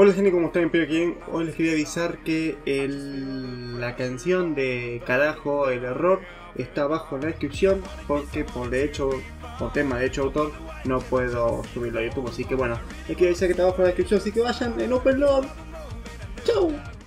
Hola gente, ¿cómo están? Espero que bien. Hoy les quería avisar que la canción de Carajo, el error, está abajo en la descripción porque por tema de hecho autor no puedo subirlo a YouTube, así que bueno, les quería avisar que está abajo en la descripción, así que vayan en OpenLove. ¡Chau!